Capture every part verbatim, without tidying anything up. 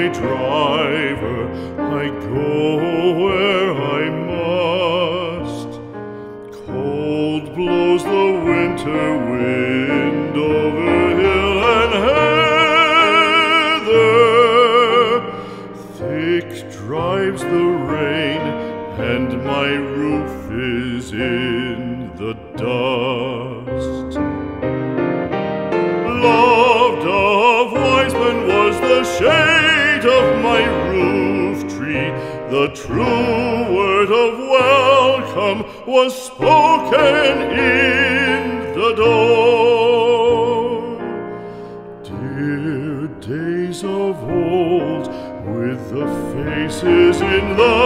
my driver, I go where I must. Cold blows the winter wind over hill and heather. Thick drives the rain, and my roof is in the dust. Loved of wise men was the shade of my roof tree. The true word of welcome was spoken in the door. Dear days of old, with the faces in the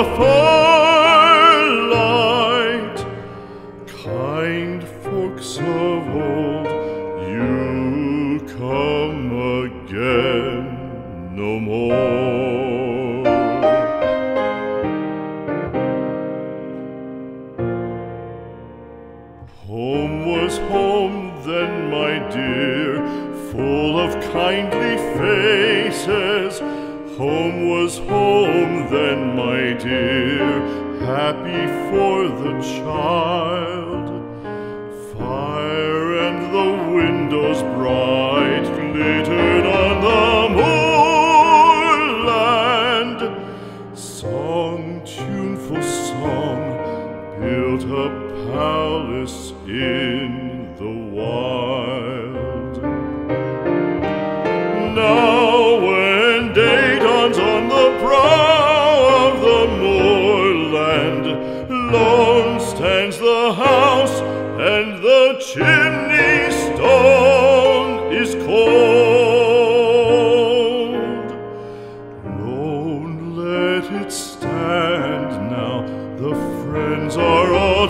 firelight, kind folks of old, you come again no more. Home was home then, my dear, full of kindly faces. Home was home then, my dear, happy for the child. Fire and the windows bright glittered on the moorland. Song, tuneful song, built a palace in the wild. Now when day dawns on the brow of the moorland, lone stands the house, and the chimney stone is cold. Lone, let it stand now, the friends are all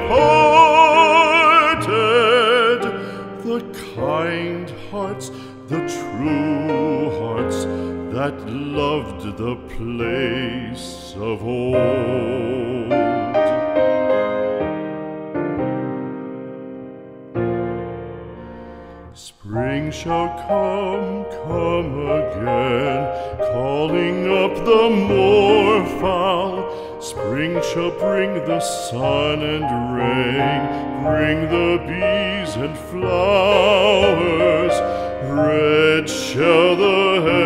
departed. The kind hearts, the true hearts, that loved the place of old. Spring shall come, come again, calling up the moorfowl. Spring shall bring the sun and rain, bring the bees and flowers. Red shall the